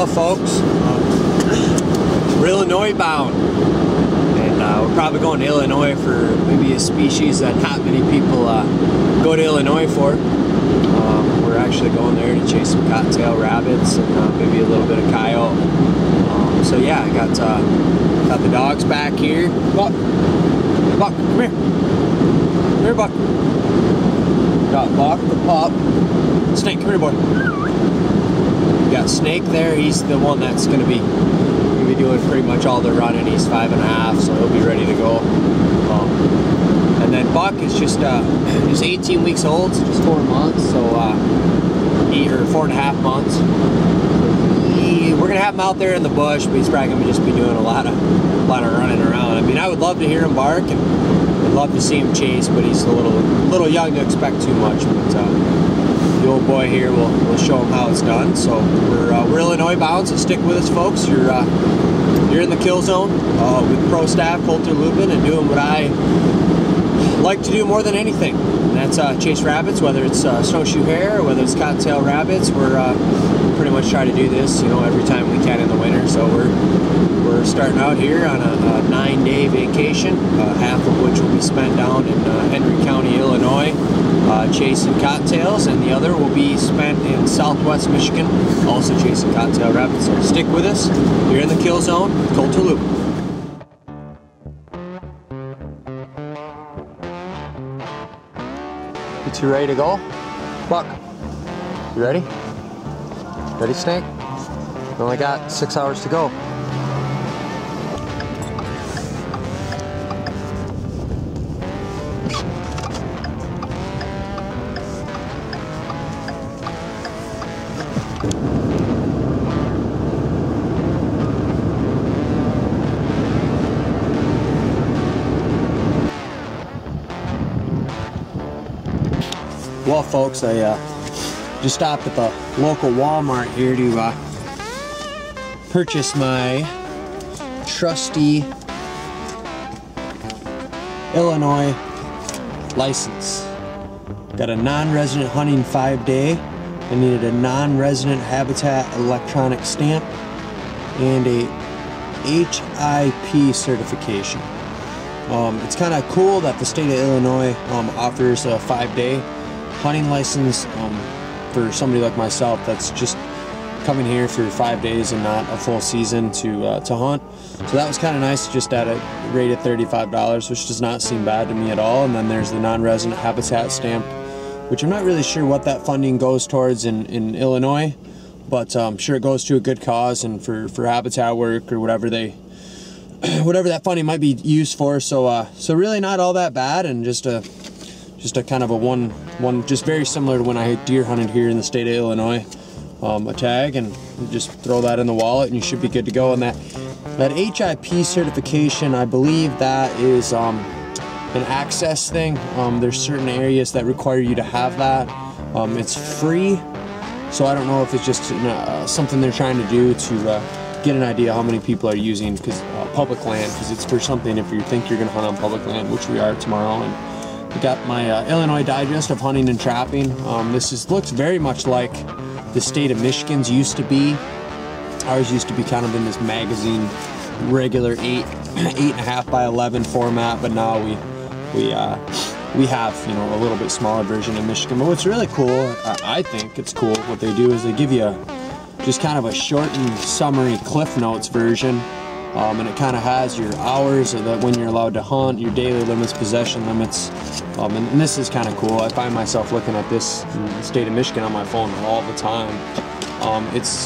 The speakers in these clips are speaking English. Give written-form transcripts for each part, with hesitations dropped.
Well, folks, we're Illinois bound, and we're probably going to Illinois for maybe a species that not many people go to Illinois for. We're actually going there to chase some cottontail rabbits and maybe a little bit of coyote. So yeah, I got the dogs back here. Buck, Buck, come here. Come here, Buck. Got Buck the pup. Snake, come here, boy. We got Snake there. He's the one that's going to be doing pretty much all the running. He's 5.5, so he'll be ready to go. And then Buck is just 18 weeks old, so just 4 months, so 4.5 months. We're gonna have him out there in the bush, but he's probably gonna just be doing a lot of running around. I mean, I would love to hear him bark, and I'd love to see him chase, but he's a little young to expect too much. But the old boy here will show him how it's done. So we're Illinois bound, so stick with us, folks. You're in the kill zone with pro staff Colter Lubben, and doing what I like to do more than anything, and that's chase rabbits, whether it's snowshoe hare or whether it's cottontail rabbits. We're pretty much try to do this, every time we can in the winter. So we're starting out here on a 9-day vacation, half of which will be spent down in Henry County, Illinois, chasing cottontails, and the other will be spent in southwest Michigan, also chasing cottontail rabbits. So stick with us. You're in the kill zone, Colter Lubben. You ready to go? Buck, you ready? Ready, Snake? We only got 6 hours to go. Well, folks, I just stopped at the local Walmart here to purchase my trusty Illinois license. Got a non-resident hunting 5-day. I needed a non-resident habitat electronic stamp and a HIP certification. It's kind of cool that the state of Illinois offers a 5-day hunting license for somebody like myself that's just coming here for 5 days and not a full season to hunt. So that was kind of nice, just at a rate of $35, which does not seem bad to me at all. And then there's the non-resident habitat stamp, which I'm not really sure what that funding goes towards in Illinois, but I'm sure it goes to a good cause and for habitat work or whatever that funding might be used for. So really not all that bad, and just a kind of a one just very similar to when I deer hunted here in the state of Illinois. A tag, and just throw that in the wallet and you should be good to go. And that HIP certification, I believe that is an access thing. There's certain areas that require you to have that. It's free, so I don't know if it's just something they're trying to do to get an idea how many people are using public land, because it's for something if you think you're going to hunt on public land, which we are tomorrow. And I got my Illinois Digest of Hunting and Trapping. This looks very much like the state of Michigan's used to be. Ours used to be kind of in this magazine, regular 8.5 by 11 format, but now we have a little bit smaller version in Michigan. But what's really cool, I think it's cool, what they do is they give you just kind of a shortened summary Cliff Notes version. And it kind of has your hours of when you're allowed to hunt, your daily limits, possession limits, and this is kind of cool. I find myself looking at this in the state of Michigan on my phone all the time. It's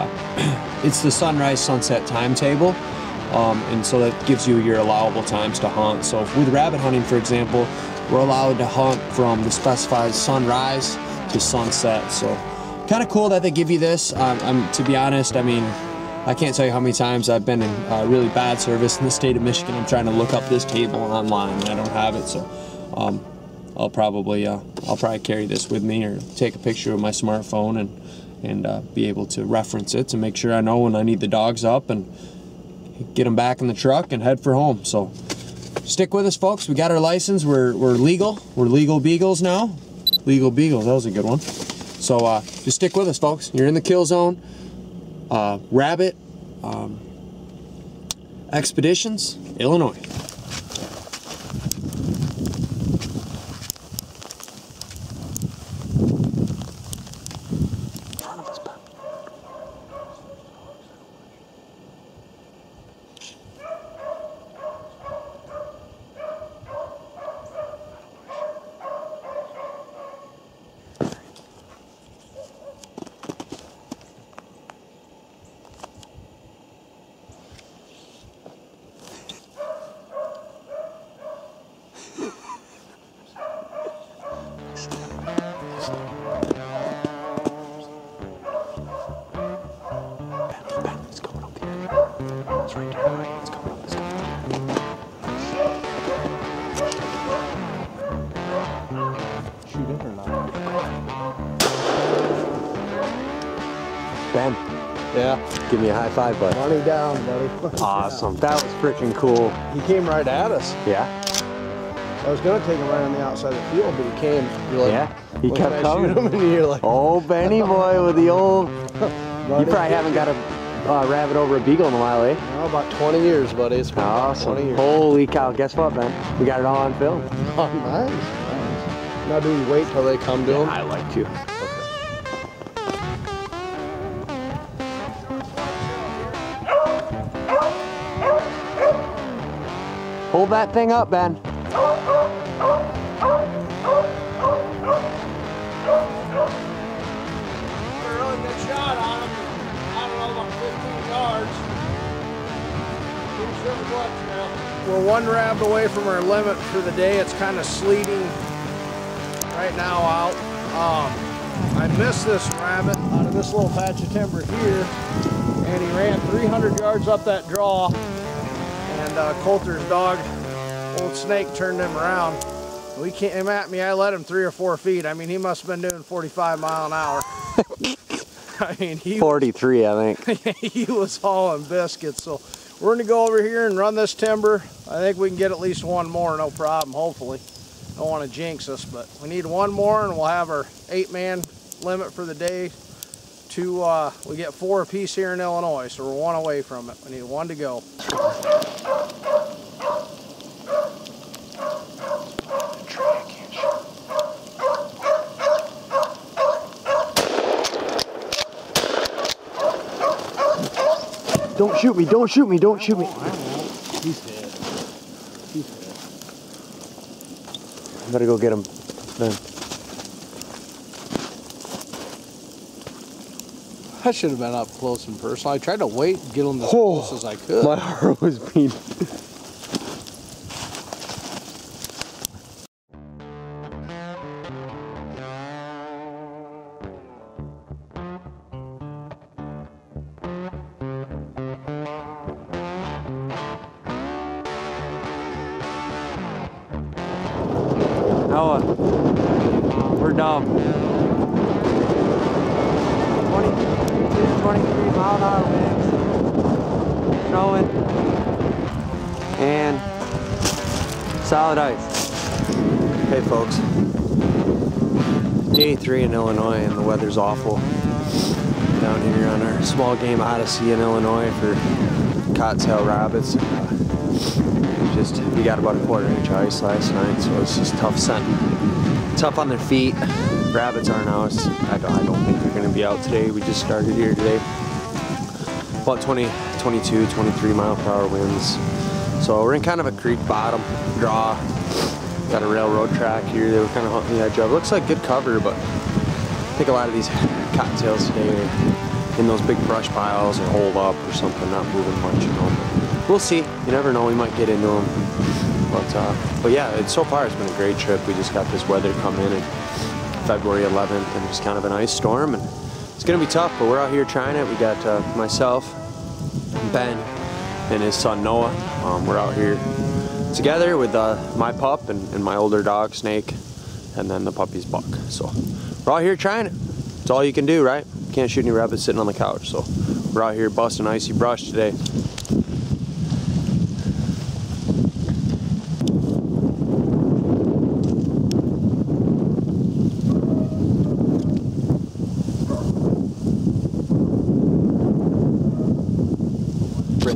the sunrise sunset timetable, and so that gives you your allowable times to hunt. So with rabbit hunting, for example, we're allowed to hunt from the specified sunrise to sunset. So kind of cool that they give you this. To be honest, I mean, I can't tell you how many times I've been in really bad service in the state of Michigan. I'm trying to look up this table online and I don't have it, so I'll probably carry this with me or take a picture with my smartphone and be able to reference it to make sure I know when I need the dogs up and get them back in the truck and head for home. So stick with us, folks. We got our license. We're legal. We're legal beagles now. Legal beagles. That was a good one. So just stick with us, folks. You're in the kill zone. Rabbit Expeditions, Illinois. Ben. Yeah. Give me a high five, bud. Money down, buddy. Awesome. That was freaking cool. He came right at us. Yeah. I was gonna take him right on the outside of the field, but he came. You're like, yeah. He kept coming. Shoot him? And you're like, oh, Benny boy with the old. You probably haven't got a rabbit over a beagle in a while, eh? No, about 20 years, buddy. It's been awesome. 20 years. Holy cow! Guess what, Ben? We got it all on film. Oh, nice. Nice. Now, do we wait till they come to him? I like to. Hold that thing up, Ben. We're a really good shot on him. I don't know, about 15 yards. Pretty sure it was now. We're one rabbit away from our limit for the day. It's kind of sleeting right now out. I missed this rabbit out of this little patch of timber here, and he ran 300 yards up that draw. And Colter's dog, old Snake, turned him around. He came at me, I let him 3 or 4 feet. I mean, he must have been doing 45 miles an hour. I mean, he 43, I think. he was hauling biscuits. So we're gonna go over here and run this timber. I think we can get at least one more, no problem, hopefully. Don't want to jinx us, but we need one more and we'll have our 8-man limit for the day. We get 4 apiece here in Illinois, so we're one away from it. We need one to go. Don't shoot me, don't shoot me, don't shoot me. He's dead. He's dead. I better go get him then. I should have been up close and personal. I tried to wait and get him as close as I could. My heart was beating. Noah, we're dumb. 23 mile an hour winds, snowing, and solid ice. Hey folks, day 3 in Illinois and the weather's awful. Down here on our small game odyssey in Illinois for cottontail rabbits. We got about a 1/4 inch of ice last night, so it's just tough tough on their feet. Rabbits are now. I don't think they're going to be out today. We just started here today. About 22, 23 mile per hour winds. So we're in kind of a creek bottom draw. Got a railroad track here. They were kind of hunting the edge of. Looks like good cover, but I think a lot of these cottontails today are in those big brush piles or holed up or something, not moving much, you know. But we'll see. You never know. We might get into them. But yeah, so far it's been a great trip. We just got this weather come in February 11th, and it's kind of an ice storm, and it's gonna be tough, but we're out here trying it. We got myself, Ben, and his son Noah. We're out here together with my pup and my older dog Snake, and then the puppy's Buck. So we're out here trying it. It's all you can do, right? Can't shoot any rabbits sitting on the couch, so we're out here busting icy brush today.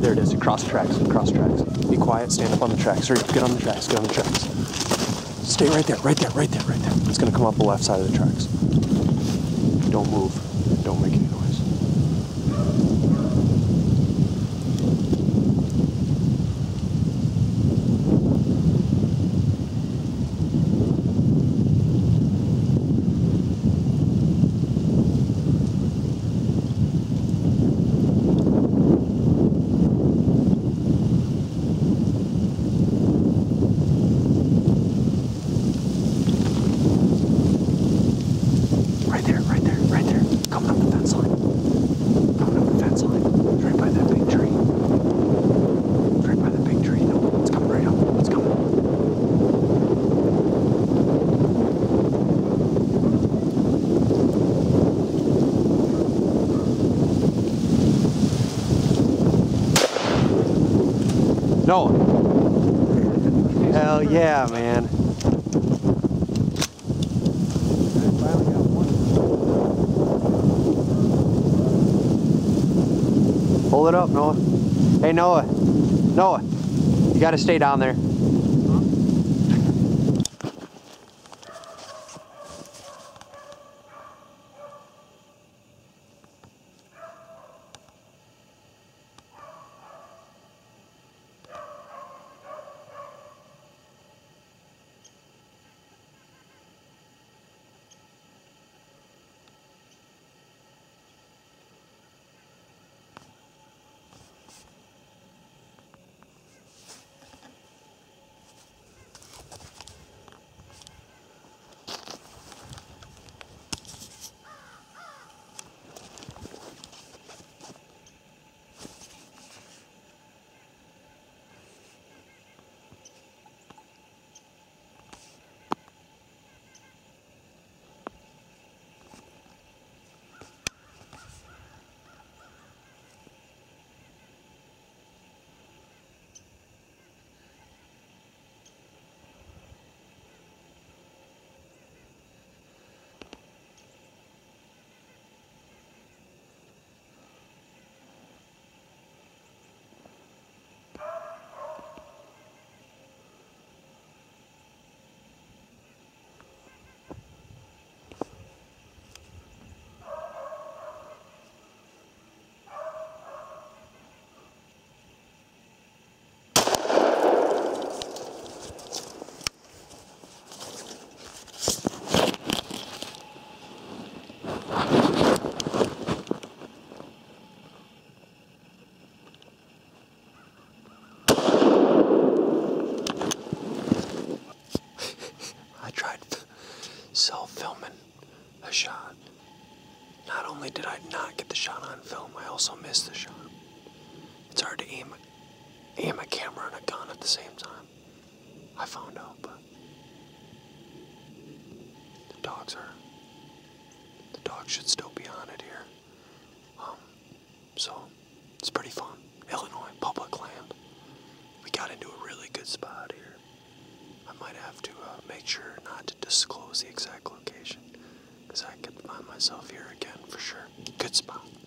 There it is. Cross tracks. Cross tracks. Be quiet. Stand up on the tracks. Hurry up. Get on the tracks. Get on the tracks. Stay right there. Right there. Right there. Right there. It's gonna come up the left side of the tracks. Don't move. Don't make any noise. No. Hell yeah, man. Hold it up, Noah. Hey, Noah. Noah, you gotta stay down there. Self-filming a shot. Not only did I not get the shot on film, I also missed the shot. It's hard to aim a camera and a gun at the same time. I found out, but the dogs should still be on it here. So it's pretty fun. Illinois, public land. We got into a really good spot here. I might have to make sure not to disclose the exact location, because I could find myself here again for sure. Good spot.